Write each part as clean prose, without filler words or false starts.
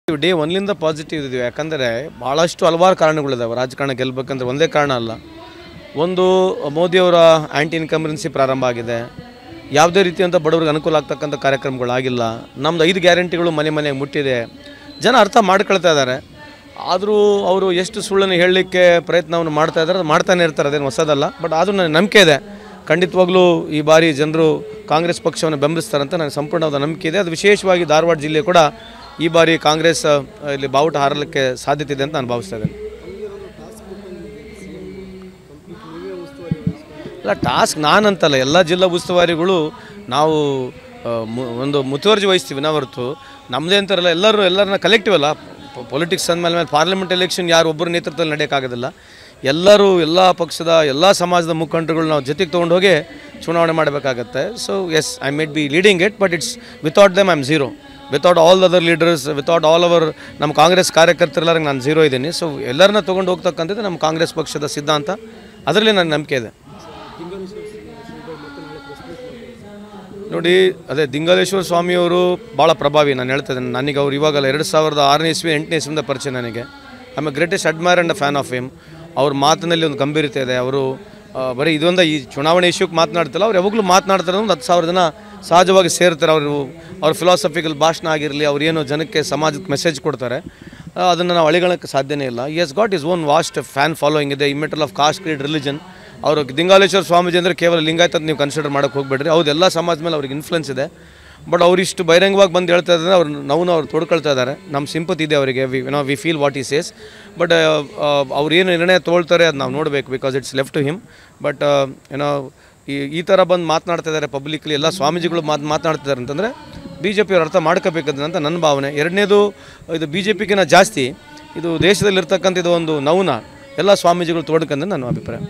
Day ಒನ್ಲಿಂದ positive ಇದ್ದೀವಿ. ಯಾಕಂದರೆ ಭಾಳಷ್ಟು ಹಲವಾರು ಕಾರಣಗಳಿದ್ದಾವೆ. ರಾಜಕಾರಣ ಗೆಲ್ಲಬೇಕಂದ್ರೆ ಒಂದೇ ಕಾರಣ ಅಲ್ಲ. ಒಂದು, ಮೋದಿಯವರ ಆ್ಯಂಟಿ ಇನ್ಕಂಬರೆನ್ಸಿ ಪ್ರಾರಂಭ ಆಗಿದೆ. ಯಾವುದೇ ರೀತಿಯಂಥ ಬಡವರಿಗೆ ಅನುಕೂಲ ಆಗ್ತಕ್ಕಂಥ ಕಾರ್ಯಕ್ರಮಗಳಾಗಿಲ್ಲ. ನಮ್ಮದು 5 ಗ್ಯಾರಂಟಿಗಳು ಮನೆ ಮನೆಗೆ ಮುಟ್ಟಿದೆ. ಜನ ಅರ್ಥ ಮಾಡ್ಕೊಳ್ತಾ ಇದ್ದಾರೆ. ಆದರೂ ಅವರು ಎಷ್ಟು ಸುಳ್ಳನ್ನು ಹೇಳಲಿಕ್ಕೆ ಪ್ರಯತ್ನವನ್ನು ಮಾಡ್ತಾ ಇದ್ದಾರೆ, ಮಾಡ್ತಾನೆ ಇರ್ತಾರೆ, ಅದೇನು ಹೊಸದಲ್ಲ. ಬಟ್ ಆದರೂ ನನಗೆ ನಂಬಿಕೆ ಇದೆ, ಖಂಡಿತವಾಗ್ಲೂ ಈ ಬಾರಿ ಜನರು ಕಾಂಗ್ರೆಸ್ ಪಕ್ಷವನ್ನು ಬೆಂಬಲಿಸ್ತಾರಂತ ನನಗೆ ಸಂಪೂರ್ಣವಾದ ನಂಬಿಕೆ ಇದೆ. ಅದು ವಿಶೇಷವಾಗಿ ಧಾರವಾಡ ಜಿಲ್ಲೆ ಕೂಡ ಈ ಬಾರಿ ಕಾಂಗ್ರೆಸ್ ಇಲ್ಲಿ ಬಾವುಟ ಹಾರಲಿಕ್ಕೆ ಸಾಧ್ಯತೆ ಇದೆ ಅಂತ ನಾನು ಭಾವಿಸ್ತಾ ಇದ್ದೇನೆ. ಅಲ್ಲ, ಟಾಸ್ಕ್ ನಾನಂತಲ್ಲ, ಎಲ್ಲ ಜಿಲ್ಲಾ ಉಸ್ತುವಾರಿಗಳು ನಾವು ಒಂದು ಮುತುವರ್ಜಿ ವಹಿಸ್ತೀವಿ. ನಾವು ಹೊರತು ನಮ್ಮದೇ ಅಂತಾರಲ್ಲ, ಎಲ್ಲರನ್ನ ಕಲೆಕ್ಟಿವ್ ಅಲ್ಲ. ಪೊಲಿಟಿಕ್ಸ್ ಅಂದಮೇಲೆ ಪಾರ್ಲಿಮೆಂಟ್ ಎಲೆಕ್ಷನ್ ಯಾರು ಒಬ್ಬರ ನೇತೃತ್ವದಲ್ಲಿ ನಡೆಯೋಕ್ಕಾಗೋದಿಲ್ಲ. ಎಲ್ಲರೂ, ಎಲ್ಲ ಪಕ್ಷದ, ಎಲ್ಲ ಸಮಾಜದ ಮುಖಂಡರುಗಳು ನಾವು ಜೊತೆಗೆ ತೊಗೊಂಡು ಹೋಗಿ ಚುನಾವಣೆ ಮಾಡಬೇಕಾಗತ್ತೆ. So yes, I may be leading it, but it's without them I am zero. Without all other leaders, without all our ನಮ್ಮ ಕಾಂಗ್ರೆಸ್ ಕಾರ್ಯಕರ್ತರೆಲ್ಲರಿಗೆ ನಾನು ಝೀರೋ ಇದ್ದೀನಿ. ಸೊ ಎಲ್ಲರನ್ನ ತೊಗೊಂಡು ಹೋಗ್ತಕ್ಕಂಥದ್ದು ನಮ್ಮ ಕಾಂಗ್ರೆಸ್ ಪಕ್ಷದ ಸಿದ್ಧಾಂತ. ಅದರಲ್ಲಿ ನನ್ನ ನಂಬಿಕೆ ಇದೆ. ನೋಡಿ, ಅದೇ ದಿಂಗಾಲೇಶ್ವರ ಸ್ವಾಮಿಯವರು ಭಾಳ ಪ್ರಭಾವಿ. ನಾನು ಹೇಳ್ತಾ ಇದ್ದೇನೆ, ನನಗೆ ಅವ್ರು ಇವಾಗಲ್ಲ, 2006ನೇ ಇಸ್ವಿ 8ನೇ ಇಸ್ವಿಯಿಂದ ಪರಿಚಯ ನನಗೆ. I am a greatest admire and a fan of him. ಅವ್ರ ಮಾತಿನಲ್ಲಿ ಒಂದು ಗಂಭೀರತೆ ಇದೆ. ಅವರು ಬರೀ ಇದೊಂದು ಈ ಚುನಾವಣೆ ಇಶ್ಯೂಕ್ಕೆ ಮಾತನಾಡ್ತಿಲ್ಲ, ಅವ್ರು ಯಾವಾಗಲೂ ಮಾತನಾಡ್ತಾರೆ. ಒಂದು 10,000 ಜನ ಸಹಜವಾಗಿ ಸೇರ್ತಾರೆ. ಅವ್ರ ಫಿಲಾಸಫಿಕಲ್ ಭಾಷಣ ಆಗಿರಲಿ, ಅವ್ರು ಏನು ಜನಕ್ಕೆ ಸಮಾಜಕ್ಕೆ ಮೆಸೇಜ್ ಕೊಡ್ತಾರೆ, ಅದನ್ನು ನಾವು ಅಳಿಗಳಕ್ಕೆ ಸಾಧ್ಯನೇ ಇಲ್ಲ. He has got his own vast fan following ಇದೆ, immaterial of caste, creed, religion. ಅವರು ದಿಂಗಾಲೇಶ್ವರ ಸ್ವಾಮೀಜಿ ಅಂದರೆ ಕೇವಲ ಲಿಂಗಾಯತ ಅಂತ ನೀವು ಕನ್ಸಿಡರ್ ಮಾಡೋಕ್ಕೆ ಹೋಗ್ಬೇಡ್ರಿ. ಹೌದು, ಎಲ್ಲ ಸಮಾಜದ ಮೇಲೆ ಅವ್ರಿಗೆ ಇನ್ಫ್ಲುಯೆನ್ಸ್ ಇದೆ. ಬಟ್ ಅವರಿಷ್ಟು ಬಹಿರಂಗವಾಗಿ ಬಂದು ಹೇಳ್ತಾ ಇದ್ದಾರೆ, ಅವ್ರು ತೊಡ್ಕೊಳ್ತಾ ಇದ್ದಾರೆ. ನಮ್ಮ ಸಿಂಪತಿ ಇದೆ ಅವರಿಗೆ. We feel what he says. But ಅವ್ರು ಏನು ನಿರ್ಣಯ ತೊಗೊಳ್ತಾರೆ ಅದು ನಾವು ನೋಡಬೇಕು, because it's left to him. But ಈ ಥರ ಬಂದು ಮಾತನಾಡ್ತಾ ಇದ್ದಾರೆ ಪಬ್ಲಿಕ್ಲಿ, ಎಲ್ಲ ಸ್ವಾಮೀಜಿಗಳು ಮಾತನಾಡ್ತಿದ್ದಾರೆ ಅಂತಂದರೆ BJP ಅವ್ರು ಅರ್ಥ ಮಾಡ್ಕೋಬೇಕಂತ ನನ್ನ ಭಾವನೆ. ಎರಡನೇದು, ಇದು BJPಗಿನ ಜಾಸ್ತಿ ಇದು ದೇಶದಲ್ಲಿರ್ತಕ್ಕಂಥ ಇದು ಒಂದು ನೌನ ಎಲ್ಲ ಸ್ವಾಮೀಜಿಗಳು ತೋಡ್ಕಂದ್ರೆ ನನ್ನ ಅಭಿಪ್ರಾಯ.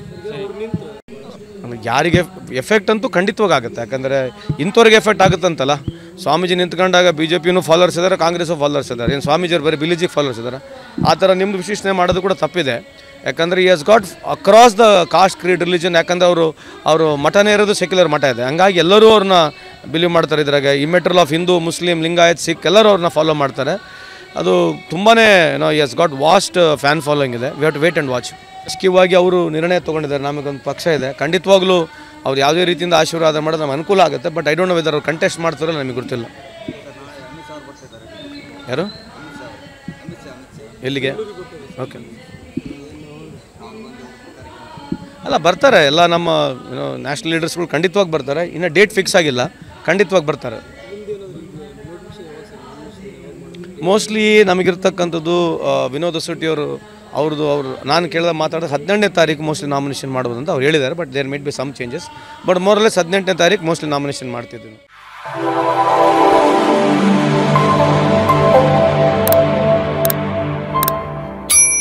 ಯಾರಿಗೆ ಎಫೆಕ್ಟ್ ಅಂತೂ ಖಂಡಿತವಾಗಿ ಆಗುತ್ತೆ. ಯಾಕಂದರೆ ಇಂಥವ್ರಿಗೆ ಎಫೆಕ್ಟ್ ಆಗುತ್ತಂತಲ್ಲ. ಸ್ವಾಮೀಜಿ ನಿಂತ್ಕೊಂಡಾಗ BJPನೂ ಫಾಲೋವರ್ಸ್ ಇದ್ದಾರೆ, ಕಾಂಗ್ರೆಸ್ಸು ಫಾಲೋವರ್ಸ್ ಇದ್ದಾರೆ. ಏನು ಸ್ವಾಮೀಜಿಯವ್ರು ಬರೀ ಬಿಲಿಜಿಗೆ ಫಾಲೋವರ್ಸ್ ಇದ್ದಾರೆ? ಆ ಥರ ನಿಮ್ಮದು ವಿಶ್ಲೇಷಣೆ ಮಾಡೋದು ಕೂಡ ತಪ್ಪಿದೆ. ಯಾಕಂದರೆ he has got across the caste, creed, religion. ಯಾಕಂದರೆ ಅವರು ಮಠನೇ ಇರೋದು ಸೆಕ್ಯುಲರ್ ಮಠ ಇದೆ. ಹಂಗಾಗಿ ಎಲ್ಲರೂ ಅವ್ರನ್ನ ಬಿಲೀವ್ ಮಾಡ್ತಾರೆ. ಇದ್ರಾಗ ಇಮ್ಮೆಟ್ರಲ್ ಆಫ್ ಹಿಂದೂ, ಮುಸ್ಲಿಂ, ಲಿಂಗಾಯತ್, ಸಿಖ್ ಎಲ್ಲರೂ ಅವ್ರನ್ನ ಫಾಲೋ ಮಾಡ್ತಾರೆ. ಅದು ತುಂಬಾ he has got vast fan following ಇದೆ. We have to wait and watch. ರಾಜಕೀಯವಾಗಿ ಅವರು ನಿರ್ಣಯ ತೊಗೊಂಡಿದ್ದಾರೆ. ನಮಗೊಂದು ಪಕ್ಷ ಇದೆ, ಖಂಡಿತವಾಗ್ಲೂ ಅವ್ರು ಯಾವುದೇ ರೀತಿಯಿಂದ ಆಶೀರ್ವಾದ ಮಾಡೋದು ನಮ್ಗೆ ಅನುಕೂಲ ಆಗುತ್ತೆ. But I don't know whether ಅವ್ರು ಕಂಟೆಸ್ಟ್ ಮಾಡ್ತಾರಲ್ಲ, ನಮಗೆ ಗೊತ್ತಿಲ್ಲ. ಯಾರು? ಎಲ್ಲಿಗೆ? ಓಕೆ, ಅಲ್ಲ ಬರ್ತಾರೆ. ಎಲ್ಲ ನಮ್ಮ ನ್ಯಾಷನಲ್ ಲೀಡರ್ಸ್ಗಳು ಖಂಡಿತವಾಗಿ ಬರ್ತಾರೆ. ಇನ್ನು ಡೇಟ್ ಫಿಕ್ಸ್ ಆಗಿಲ್ಲ, ಖಂಡಿತವಾಗಿ ಬರ್ತಾರೆ. ಮೋಸ್ಟ್ಲಿ ನಮಗಿರ್ತಕ್ಕಂಥದ್ದು ವಿನೋದ್ ಹೊಸಟ್ಟಿಯವರು ನಾನು ಕೇಳಿದ ಮಾತಾಡೋದು 18ನೇ ತಾರೀಕು ಮೋಸ್ಟ್ಲಿ ನಾಮಿನೇಷನ್ ಮಾಡ್ಬೋದು ಅಂತ ಅವ್ರು ಹೇಳಿದ್ದಾರೆ. But there may be some changes. But more or less 18ನೇ ತಾರೀಕು ಮೋಸ್ಟ್ಲಿ ನಾಮಿನೇಷನ್ ಮಾಡ್ತಿದ್ದೀನಿ.